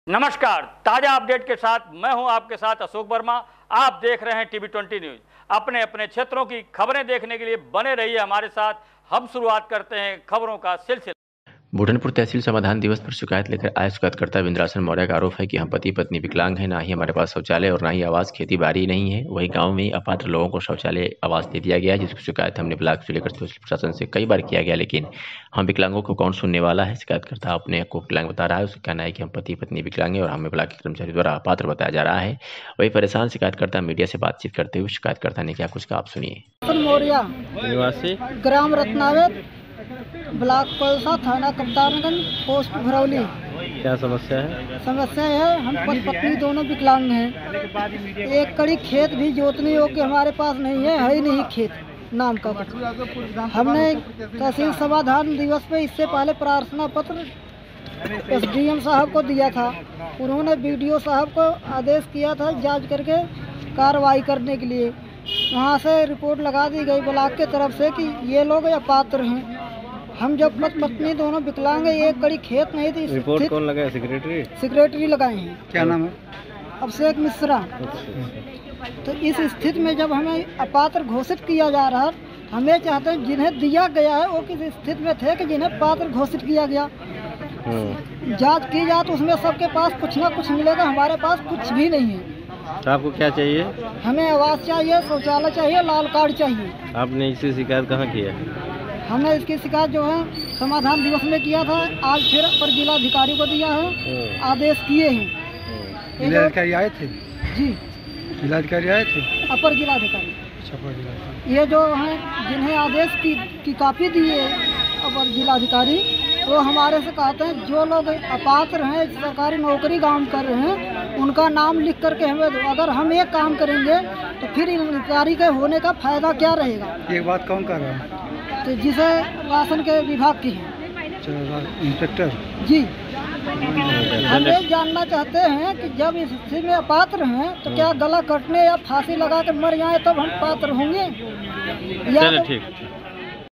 नमस्कार, ताजा अपडेट के साथ मैं हूं आपके साथ अशोक वर्मा। आप देख रहे हैं टीवी 20 न्यूज। अपने अपने क्षेत्रों की खबरें देखने के लिए बने रहिए हमारे साथ। हम शुरुआत करते हैं खबरों का सिलसिला। बुढ़नपुर तहसील समाधान दिवस पर शिकायत लेकर आए शिकायतकर्ता विंद्रासन मौर्य का आरोप है कि हम पति पत्नी विकलांग हैं, ना ही हमारे पास शौचालय और ना ही आवास खेती बाड़ी नहीं है। वही गांव में अपात्र लोगों को शौचालय आवास दे दिया गया है, जिसकी शिकायत हमने ब्लॉक से लेकर तहसील प्रशासन से कई बार किया गया, लेकिन हम विकलांगों को कौन सुनने वाला है। शिकायतकर्ता अपने को विकलांग बता रहा है। उसका कहना है कि हम पति पत्नी विकलांग है और हमें ब्लॉक के कर्मचारी द्वारा अपात्र बताया जा रहा है। वही परेशान शिकायतकर्ता मीडिया से बातचीत करते हुए शिकायतकर्ता ने क्या कुछ कहा, आप सुनिए। मौर्य निवासी ग्राम रत्नावेद, ब्लॉक पलसा, थाना कप्तानगंज, पोस्ट भरौली। क्या समस्या है? समस्या है, हम पति पत्नी दोनों विकलांग हैं। एक कड़ी खेत भी जोतने योग्य हमारे पास नहीं है ही नहीं खेत नाम का कुछ। हमने तहसील समाधान दिवस पे इससे पहले प्रार्थना पत्र SDM साहब को दिया था। उन्होंने BDO साहब को आदेश किया था जांच करके कार्रवाई करने के लिए। वहाँ से रिपोर्ट लगा दी गई ब्लॉक के तरफ से कि ये लोग अपात्र हैं। हम जब पत्नी दोनों विकलांग है, एक कड़ी खेत नहीं थी। रिपोर्ट कौन लगाया? सेक्रेटरी लगाए हैं। क्या नाम है? अभिषेक मिश्रा। तो इस स्थिति में जब हमें अपात्र घोषित किया जा रहा है, हमें चाहते हैं जिन्हें दिया गया है वो किस स्थिति में थे कि जिन्हें पात्र घोषित किया गया। जांच की जाए तो उसमें सबके पास कुछ ना कुछ मिलेगा, हमारे पास कुछ भी नहीं है। तो आपको क्या चाहिए? हमें आवास चाहिए, शौचालय चाहिए, लाल कार्ड चाहिए। आपने इसकी शिकायत कहाँ की है? हमने इसकी शिकायत जो है समाधान दिवस में किया था, आज फिर अपर जिलाधिकारी को दिया है, आदेश किए हैं। जिलाधिकारी आए थे? जी, जिलाधिकारी आए थे। अपर जिलाधिकारी ये जो हैं जिन्हें आदेश की कॉपी दी है अपर जिलाधिकारी, वो हमारे से कहते हैं जो लोग अपात्र हैं, सरकारी नौकरी काम कर रहे हैं, उनका नाम लिख करके हमें दो। अगर हम एक काम करेंगे तो फिर इन अधिकारी के होने का फायदा क्या रहेगा? ये बात कौन कर रहा है? तो जिसे राशन के विभाग की है इंस्पेक्टर जी। हम ये जानना चाहते हैं कि जब इस स्थिति में अपात्र हैं तो क्या गला कटने या फांसी लगा कर मर जाए तब हम पात्र होंगे, या तो